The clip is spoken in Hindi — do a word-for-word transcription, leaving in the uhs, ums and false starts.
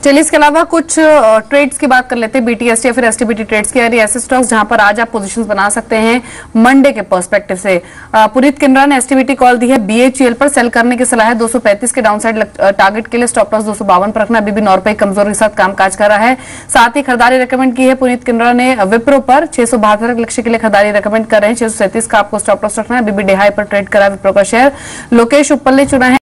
चलिए इसके अलावा कुछ ट्रेड्स की बात कर लेते हैं, बीटीएसटी या फिर एसटीबीटी ट्रेड्स की, यानी ऐसे स्टॉक्स जहां पर आज आप पोजीशंस बना सकते हैं मंडे के पर्सपेक्टिव से। पुनीत किनरा ने एसटीबीटी कॉल दी है, बीएचईएल पर सेल करने की सलाह है, दो सौ पैंतीस के डाउनसाइड टारगेट के लिए स्टॉप लॉस दो सौ बावन पर रखना। अभी भी नौ रुपए कमजोरी के साथ कामकाज कर रहा है। साथ ही खरीदारी रिकमेंड की है पुनीत किनरा ने विप्रो पर, छह सौ बहत्तर लक्ष्य के लिए खरीदारी रिकमेंड कर रहे हैं, छह सौ सैंतीस का आपको स्टॉप लॉस रखना है। अभी भी डिहाई पर ट्रेड करा विप्रो का शेयर। लोकेश उपल ने चुना है